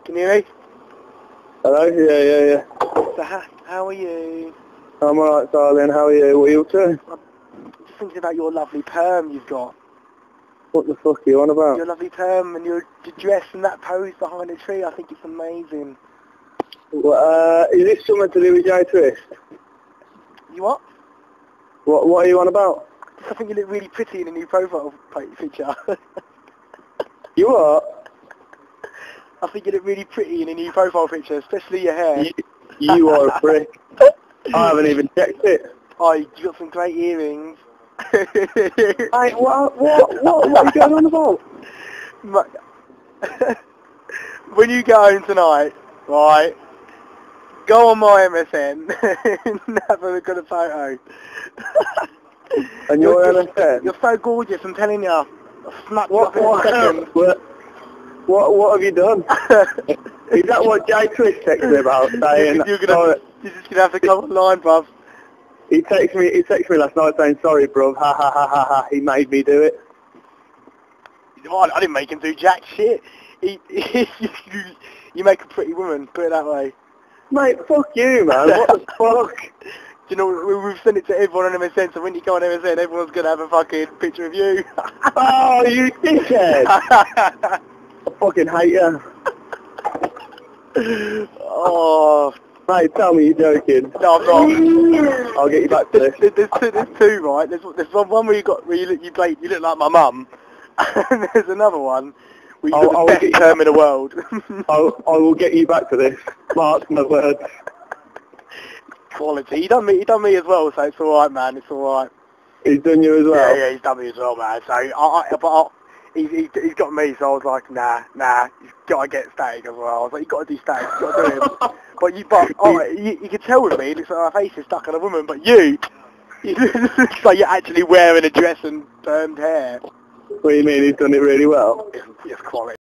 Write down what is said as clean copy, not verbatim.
Can you hear me? Hello? Yeah. So how are you? I'm alright, darling. How are you? What are you up to? I'm just thinking about your lovely perm you've got. What the fuck are you on about? Your lovely perm and your dress and that pose behind the tree. I think it's amazing. Is this something to do with Jay Twist? You what? What are you on about? I think you look really pretty in a new profile picture. You what? I think you look really pretty in a new profile picture, especially your hair. You are a prick. I haven't even checked it. Oh, you got some great earrings. Hey, what are you going on about? When you go home tonight, right, go on my MSN and have a look at a photo. And you're MSN? You're so gorgeous, I'm telling you. I'll snap you up in a second. What have you done? Is that what Jay Twist texted me about? Saying, you're just going to have to come online, bruv. He texted me last night saying, sorry, bruv, ha ha ha ha ha, he made me do it. Oh, I didn't make him do jack shit. You make a pretty woman, put it that way. Mate, fuck you, man, what the fuck? Do you know, we've sent it to everyone on MSN, so when you go on MSN, everyone's going to have a fucking picture of you. Oh, you dickhead! I fucking hate you. Oh. Mate, tell me you're joking. No, I'm not. I'll get you back to this. There's two, right? There's one where you look like my mum, and there's another one where you got the best perm in the world. I will get you back to this. Mark my words. Quality. He done me as well, so it's alright, man. It's alright. He's done you as well? Yeah, he's done me as well, man. So he's got me, so I was like, nah, you've got to get static as well. I was like, you've got to do static, you've got to do him. But you can tell with me, it looks like my face is stuck on a woman, but it looks like you're actually wearing a dress and permed hair. What do you mean, he's done it really well? It's quality.